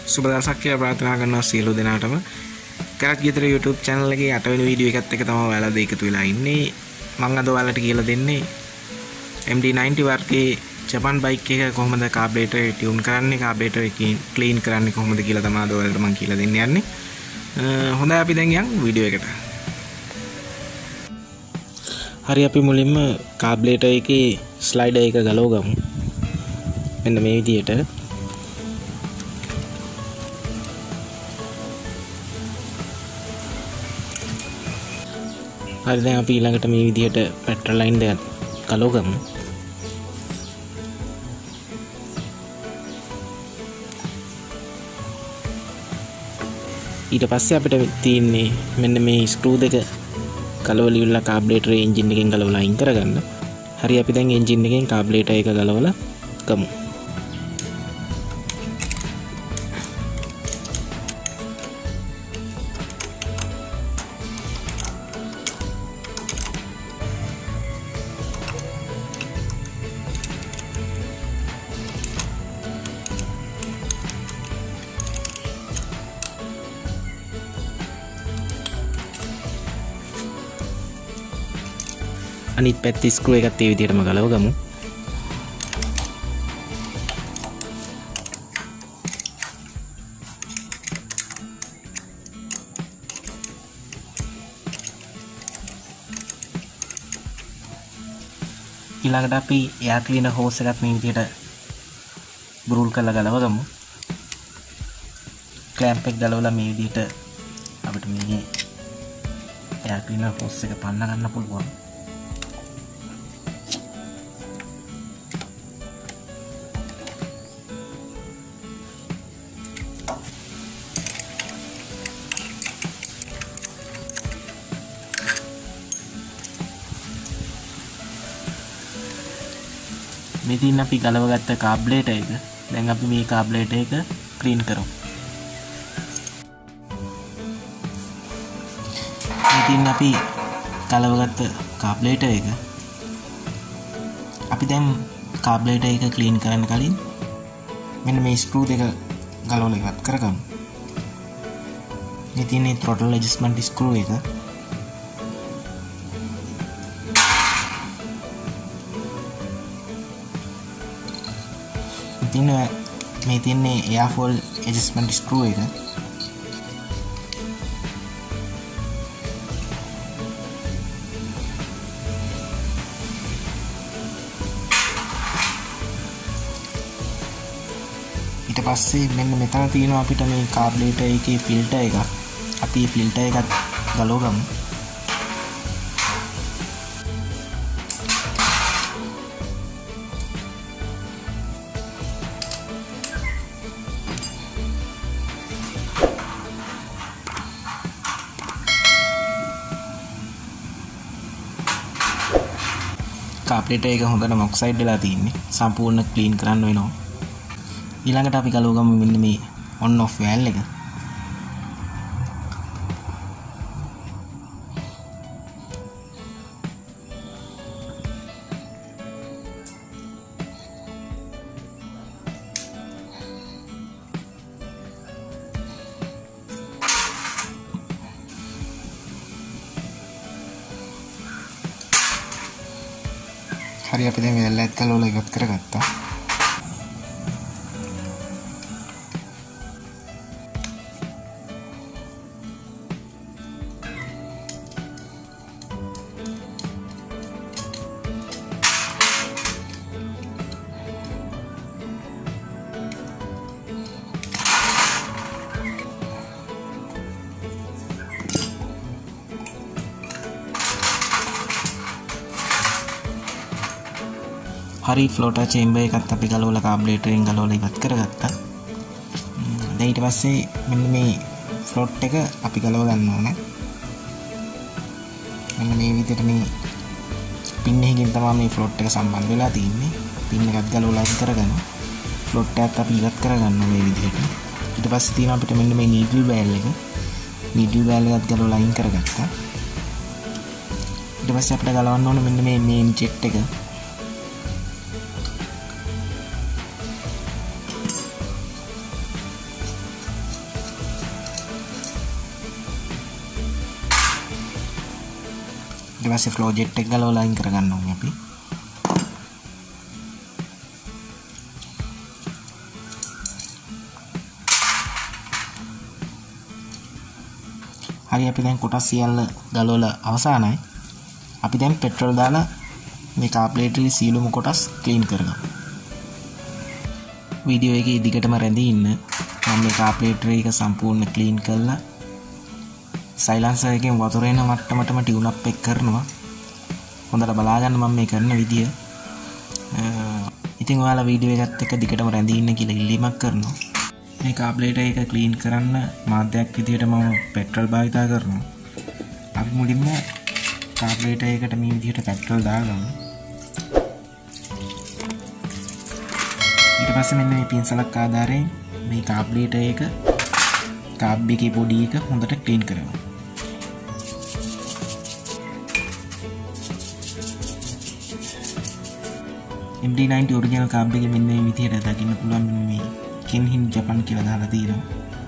සුබ දවසක් කියලා ප්‍රාර්ථනා කරනවා සියලු දෙනාටම. කරත් ගෙදර YouTube channel එකේ 8 වෙනි වීඩියෝ එකත් එක තමයි ඔයාලා එකතු වෙලා ඉන්නේ. මම අද ඔයාලට කියලා දෙන්නේ MD90 වර්ගයේ ජපාන් බයික් එක කොහොමද කාබරේටර් ටියුන් කරන්නේ, කාබරේටර් එකකින් ක්ලීන් කරන්නේ කොහොමද කියලා තමයි අද ඔයාලට මම කියලා දෙන්න යන්නේ. හොඳයි අපි දැන් යමු වීඩියෝ එකට. හරි අපි මුලින්ම කාබරේටර් එකේ ස්ලයිඩර් එක ගලව ගමු. මෙන්න මේ විදිහට. හරි දැන් අපි ඊළඟට මේ විදිහට පෙට්‍රල් ලයින් දෙක ගලව ගමු. ඊට පස්සේ අපිට තියෙන්නේ මෙන්න මේ ස්ක්‍රූ දෙක ගලවලා ඉවරලා කාබරේටර් එන්ජින් එකෙන් ගලවලා අයින් කරගන්න. හරි අපි දැන් එන්ජින් එකෙන් කාබරේටර් එක ගලවලා ගමු. අනිත් පැත්තේ ස්ක්‍රූ එකත් ඒ විදිහටම ගලව ගමු. ඊළඟට අපි එයාර් ක්ලීනර් හෝස් එකත් මේ විදිහට බ්‍රූල් කරලා ගලව ගමු. ක්ලෑම්ප් එක ගලවලා මේ විදිහට අපිට මේ එයාර් ක්ලීනර් හෝස් එක පන්න ගන්න පුළුවන්. මෙතින් අපි ගලවගත්ත කාබරේටර් එක දැන් අපි මේ කාබරේටර් එක ක්ලීන් කරමු. මෙතින් අපි ගලවගත්ත කාබරේටර් එක අපි දැන් කාබරේටර් එක ක්ලීන් කරන්න කලින් මෙන්න මේ ස්ක්‍රූ දෙක ගලවලා ඉවත් කරගමු. මෙතින් මේ throttle adjustment ස්ක්‍රූ එක මේ තියන්නේ එයාෆෝල් ඇඩ්ජස්ට්මන්ට් ස්ක්‍රූ එක. ඊට පස්සේ මෙන්න මෙතන තියෙනවා අපිට මේ කාබරේටර් එකේ ෆිල්ටර් එක. අපි ෆිල්ටර් එකත් ගලව ගමු. කාබරේටර් එක හොඳටම ඔක්සයිඩ් වෙලා තියෙන්නේ. සම්පූර්ණ ක්ලීන් කරන්න වෙනවා. ඊළඟට අපි ගලව ගමු මෙන්න මේ on off valve එක. හරි අපි දැන් වැල්ලත් ගලවලා ඉවත් කරගත්තා. හරි ෆ්ලෝටර් චේම්බර් එකත් අපි ගලවලා කාබරේටරෙන් ගලවලා ඉවත් කරගත්තා. දැන් ඊට පස්සේ මෙන්න මේ ෆ්ලොට් එක අපි ගලව ගන්න ඕනේ. මෙන්න මේ විදිහට මේ පින් එකකින් තමයි මේ ෆ්ලොට් එක සම්බන්ධ වෙලා තියෙන්නේ. පින් එකත් ගලවලා ඉවත් කරගන්න. ෆ්ලොට් එකත් අපි ඉවත් කරගන්න මේ විදිහට. ඊට පස්සේ තියෙනවා අපිට මෙන්න මේ නීඩල් වැල් එක. නීඩල් වැල් එකත් ගලවලා අයින් කරගත්තා. ඊට පස්සේ අපිට ගලවන්න ඕනේ මෙන්න මේ මේන් ජෙට් එක. පස්සේ ෆ්ලෝ ජෙට් එක ගලවලා අයින් කරගන්න ඕනේ අපි. හරි අපි දැන් කොටස් සියල්ල ගලවලා අවසానයි. අපි දැන් පෙට්‍රල් දාලා මේ කාබ්ලේටරේ සීලුම කොටස් ක්ලීන් කරගමු. වීඩියෝ එකේ දිගටම රැඳී ඉන්න. මම මේ කාබ්ලේටරේ එක සම්පූර්ණ ක්ලීන් කරලා සයිලන්සර් එකෙන් වතුර එන මට්ටමටම ටියුන් අප් එක කරනවා. හොඳට බලා ගන්න මම මේ කරන විදිය. ඉතින් ඔයාලා වීඩියෝ එකත් එක්ක දිගටම රැඳී ඉන්න කියලා ඉල්ලීමක් කරනවා. මේ කාබ්ලේටර් එක ක්ලීන් කරන්න මාධ්‍යයක් විදියට මම පෙට්‍රල් භාවිතා කරනවා. අපි මුලින්ම කාබ්ලේටර් එකට මේ විදියට පෙට්‍රල් දාගමු. ඊට පස්සේ මෙන්න මේ පින්සලක් ආධාරයෙන් මේ කාබ්ලේටර් එක කාබ් එකේ බොඩි එක හොඳට ක්ලීන් කරගමු. MD90 ඔරිජිනල් කාබ් එකේ මෙන්න මේ විදියට දකින්න පුළුවන් මේ කෙන්හින් ජපන් කියලා දාලා තියෙනවා.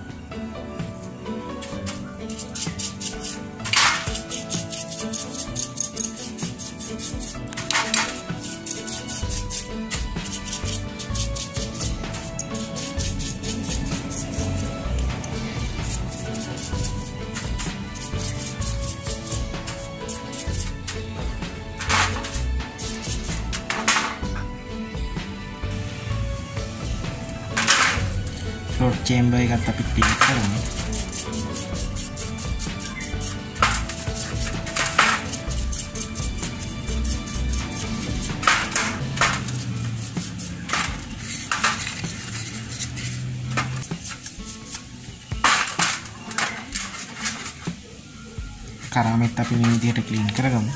ෆ්ලෝට් චේම්බර් එකත් අපි ක්ලීන් කරමු. කරාමෙත් අපි මේ විදිහට ක්ලීන් කරගමු.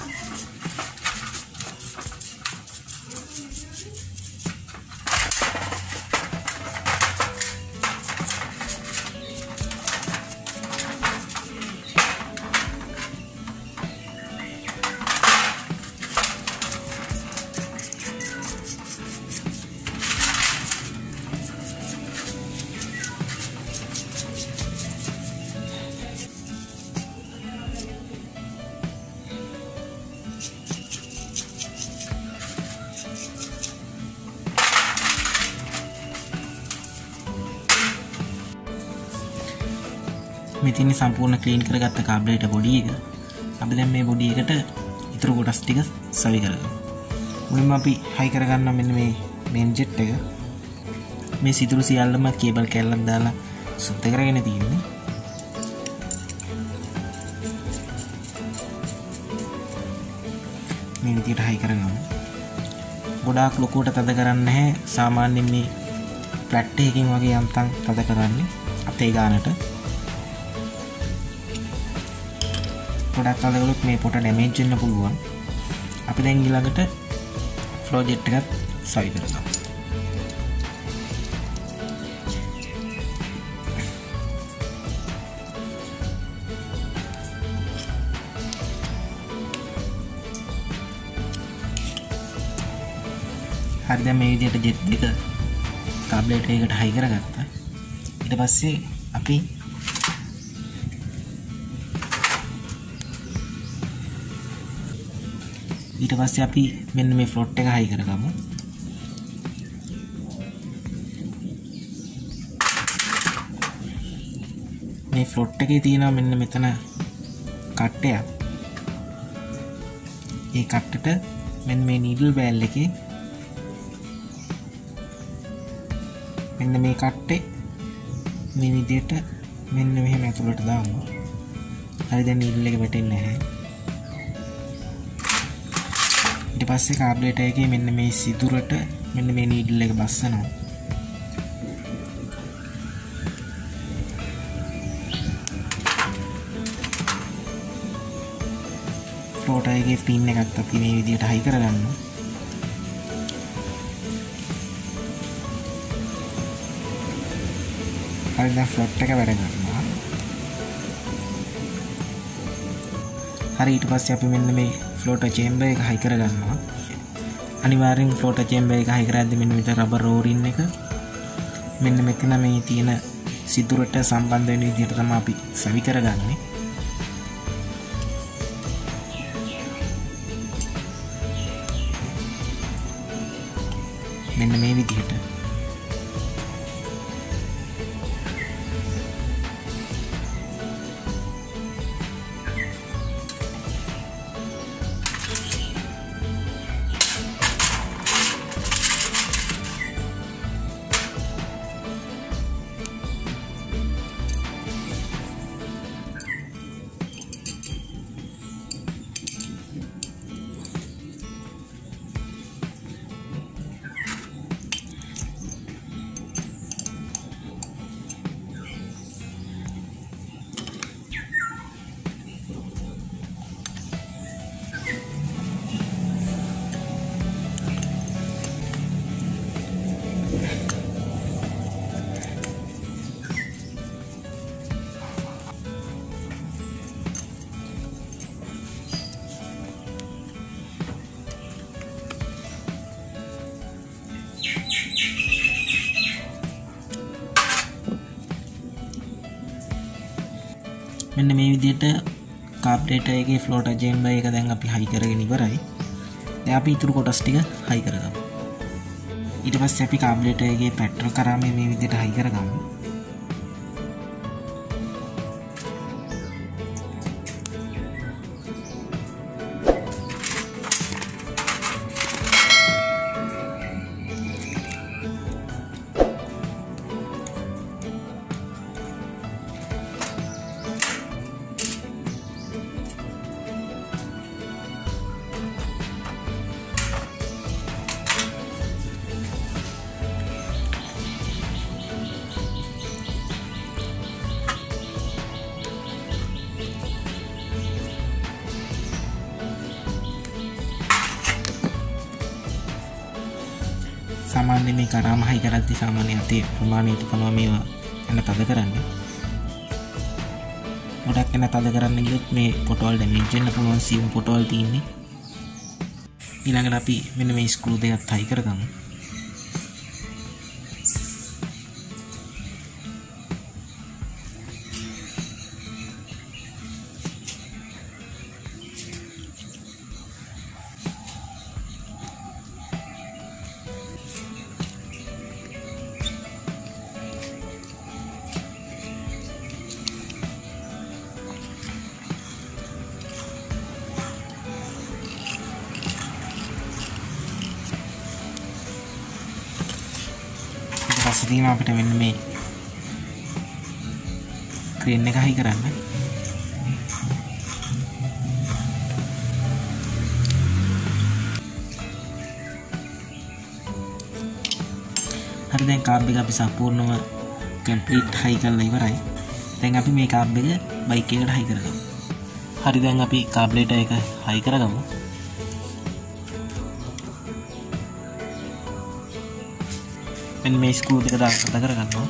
මෙතින් සම්පූර්ණ ක්ලීන් කරගත්ත කාබ්ලේටර් බොඩි එක. අපි දැන් මේ බොඩි එකට ඉතුරු කොටස් ටික සවි කරගමු. මුලින්ම අපි හයි කරගන්න මෙන්න මේ මේන් ජෙට් එක. මේ සිදුරු සියල්ලම කේබල් කැල්ලක් දාලා සුද්ධ කරගෙන තියෙන්නේ. මේ විදිහට හයි කරගමු. ගොඩාක් ලොකුවට තද කරන්නේ නැහැ. සාමාන්‍යයෙන් මේ ප්ලැට් එකකින් වගේ යන්තම් තද කරන්නේ අපේ ගානට. ගොඩක් තද කළොත් මේ පොට ඩැමේජ් වෙන්න පුළුවන්. අපි දැන් ඊළඟට ෆ්ලෝ ජෙට් එකත් සවි කරගමු. හරි දැන් මේ විදිහට ජෙට් එක කාබ්ලේටර් එකට හයි කරගත්තා. ඊට පස්සේ අපි මෙන්න මේ ෆ්ලොට් එක හයි කරගමු. මේ ෆ්ලොට් එකේ තියෙනවා මෙන්න මෙතන කට්ටයක්. ඒ කට්ටට මෙන්න මේ නීඩල් බෑල් එකේ මෙන්න මේ කට්ටේ මේ විදිහට මෙන්න මෙහෙම ඇතුළට දාමු. හරි දැන් නීඩල් එක වැටෙන්නේ නැහැ. ඊට පස්සේ කාබ්ලේටර් එකේ මෙන්න මේ සිදුරට මෙන්න මේ නීඩල් එක බස්සනවා. ෆ්ලෝටර් එකේ පින් එකක් අපි මේ විදිහට හයි කරගන්නවා. හරි දැන් ෆ්ලොට් එක වැඩ කරනවා. හරි ඊට පස්සේ අපි මෙන්න මේ ෆ්ලෝටර් චේම්බර් එක හයි කරගන්නවා. අනිවාර්යෙන් ෆ්ලෝටර් චේම්බර් එක හයි කරද්දී මෙන්න මෙතන රබර් රෝරින් එක මෙන්න මෙතන මේ තියෙන සිදුරට සම්බන්ධ වෙන විදිහට තමයි අපි සවි කරගන්නේ. මෙන්න මේ විදිහට. මෙන්න මේ විදිහට කාබ්‍රේටර් එකේ ෆ්ලෝටර් චේම්බර් එක දැන් අපි හයි කරගෙන ඉවරයි. දැන් අපි ඊතුරු කොටස් ටික හයි කරගමු. ඊට පස්සේ අපි කාබ්‍රේටර් එකේ පෙට්‍රල් කරාම මේ විදිහට හයි කරගමු. सामान्य මේ කරාම හයි කරද්දී සාමාන්‍ය අතේ ප්‍රමාණයට තමයි මේවා එන්න තද කරන්නේ. ගොඩක් එන්න තද කරන්න ගියොත් මේ පොටවල් ඩැමේජ් වෙන්න පුළුවන් සියුම් පොටවල් තියෙන්නේ. ඊළඟට අපි මෙන්න මේ ස්ක්‍රූ දෙකත් හයි කරගමු. පස්සේ තියෙනවා අපිට මෙන්න මේ ක්‍රේන් එක හයි කරන්න. හරි දැන් කාබ් එක අපි සම්පූර්ණව කම්ප්ලීට් හයි කරලා ඉවරයි. දැන් අපි මේ කාබ් එක බයික් එකට හයි කරගමු. හරි දැන් අපි කාබ්ලේටර් එක හයි කරගමු. මෙන්න මේ ස්ක්‍රූ දෙක දාලා කතා කරගන්නවා.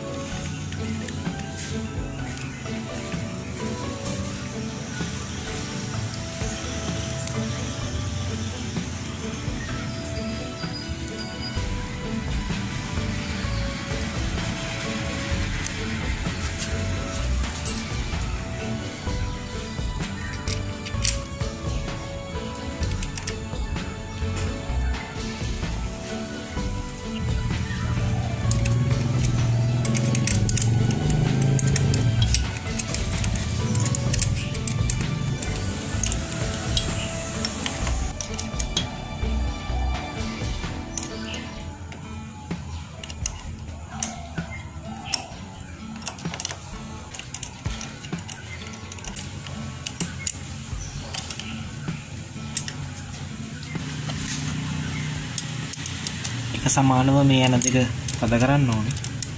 සමානව මේ යන දෙක පද කරන්න ඕනේ.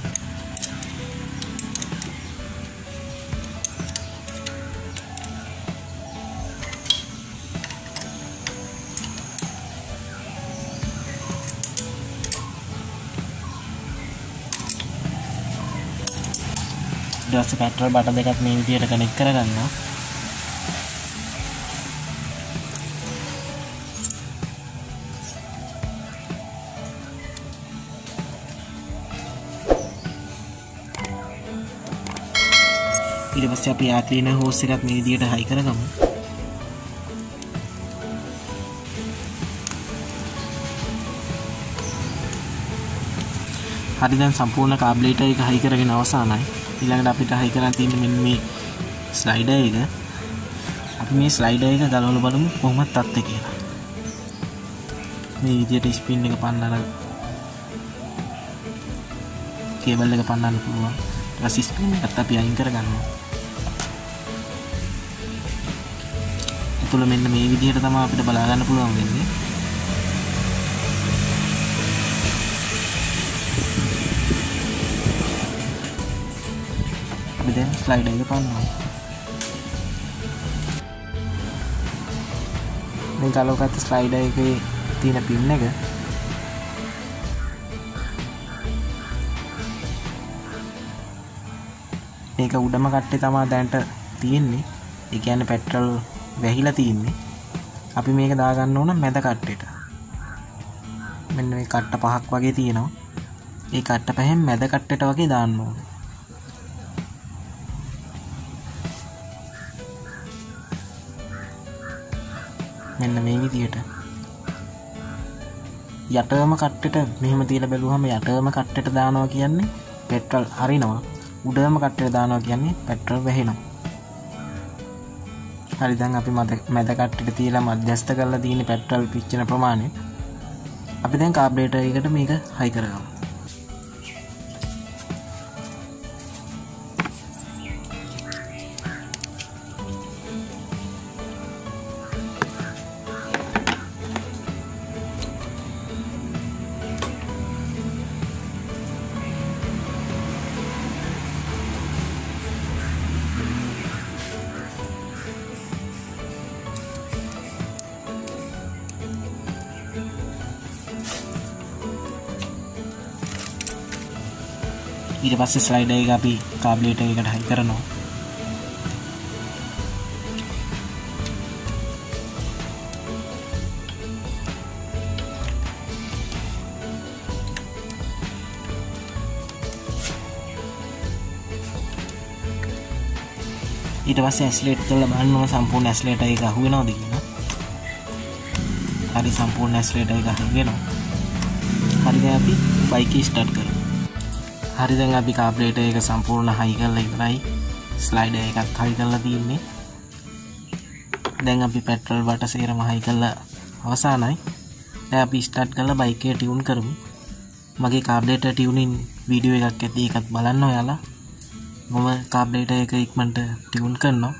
ඊට පස්සේ පෙට්‍රල් බටන් දෙකත් මේ විදිහට කනෙක්ට් කරගන්නවා. ඊට පස්සේ අපි එයා ක්ලීනර් හෝස් එකත් මේ විදිහට හයි කරගමු. හරි දැන් සම්පූර්ණ කාබ්ලේටර් එක හයි කරගෙන අවසానයි. ඊළඟට අපිට හයි කරන් තියෙන්නේ මෙන්න මේ ස්ලයිඩර් එක. අපි මේ ස්ලයිඩර් එක ගලවලා බලමු කොහොමද තත්ත්වය කියලා. මේ විදියට ස්පින් එක පන්නලා කේබල් එක පන්නන්න පුළුවන්. ඊට පස්සේ ස්පින් එකත් අපි අයින් කරගන්නවා. ඒතුළ මෙන්න මේ විදියට තමයි අපිට බලා ගන්න පුළුවන් වෙන්නේ. අපි දැන් ස්ලයිඩර් එක පන්නනවා. මේ ගලවගත්ත ස්ලයිඩර් එකේ තියෙන පින් එක මේක උඩම කට්ටේ තමයි දැන්ට තියෙන්නේ. ඒ කියන්නේ පෙට්‍රල් වැහිලා තියෙන්නේ. අපි මේක දාගන්න ඕන මැද කට්ටේට. මෙන්න මේ කට්ට පහක් වගේ තියෙනවා. ඒ කට්ට පහෙන් මැද කට්ටේට වගේ දාන්න ඕනේ. මෙන්න මේ විදියට. යටම කට්ටේට මෙහෙම තියලා බැලුවම යටම කට්ටේට දානවා කියන්නේ පෙට්‍රල් හරිනවා. උඩම කට්ටේට දානවා කියන්නේ පෙට්‍රල් වැහෙනවා. හරි දැන් අපි මැද කට්ටේට තියලා මධ්‍යස්ථ කරලා තියෙන පෙට්‍රල් පිච්චෙන ප්‍රමාණය අපි දැන් කාබ්ලේටර් එකට මේක හයි කරගමු. ඊට පස්සේ ස්ලයිඩර් එක අපි කාබ්ලේටර් එකට හයි කරනවා. ඊට පස්සේ ඇස්ලේට් කරලා බලනවා සම්පූර්ණ ඇස්ලේටර් එක අහු වෙනවද කියලා. හරි සම්පූර්ණ ඇස්ලේටර් එක අහු වෙනවා. හරි දැන් අපි බයික් එක ස්ටාර්ට් කරමු. හරි දැන් අපි කාබ්ලේටර් එක සම්පූර්ණ හයි කරලා ඉවරයි. ස්ලයිඩර් එකත් හයි කරලා තියෙන්නේ. දැන් අපි පෙට්‍රල් වට සේරම හයි කරලා අවසానයි. දැන් අපි ස්ටාර්ට් කරලා බයික් එක ටියුන් කරමු. මගේ කාබ්ලේටර් ටියුනින් වීඩියෝ එකක් ඇති ඒකත් බලන්න ඔයාලා. මම කාබ්ලේටර් එක ඉක්මනට ටියුන් කරනවා.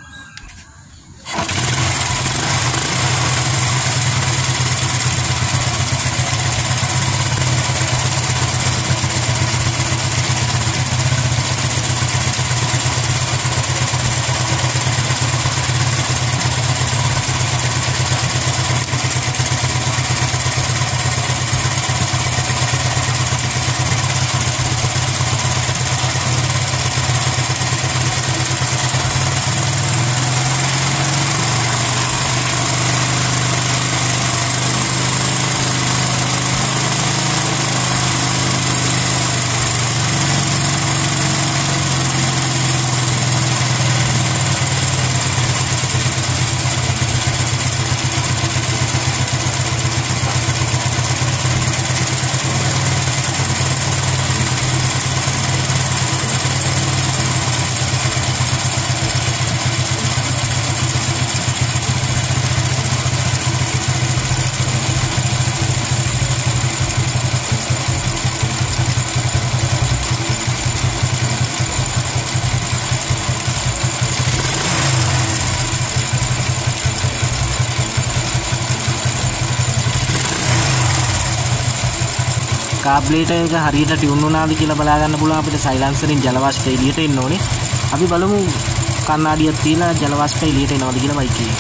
කාබ්ලේටර් එක හරියට ටියුන් වුණාද කියලා බලා ගන්න පුළුවන් අපිට සයිලන්සරෙන් ජල වාෂ්ප එළියට එන්න ඕනේ. අපි බලමු කණ්ණාඩියක් තියලා ජල වාෂ්ප එළියට එනවද කියලා බයික් එකේ.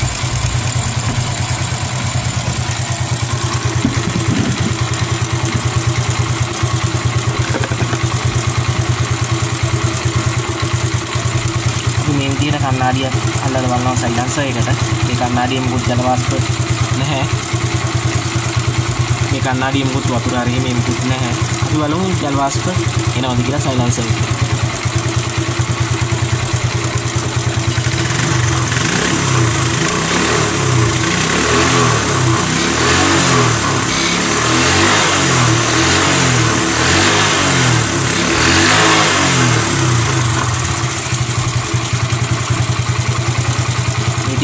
අපි මේ විදිහට කණ්ණාඩියක් අල්ලලා බලනවා සයිලන්සර් එකට. මේ කණ්ණාඩියේ මුකුත් ජල වාෂ්ප නැහැ. මේ කණ්ණාඩියේ මුකුත් වතුර හරියෙම මුකුත් නැහැ. අපි බලමු ජල වාෂ්ප එනවද කියලා සයිලන්සර් එකේ.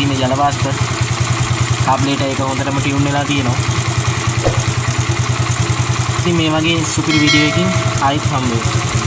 තියෙන ජල වාෂ්ප කාබ්ලේටර් එක හොඳටම ටියුන් වෙලා තියෙනවා. ඉතින් මේ වගේ සුපිරි වීඩියෝ එකකින් ආයෙත් හම්බ වෙමු.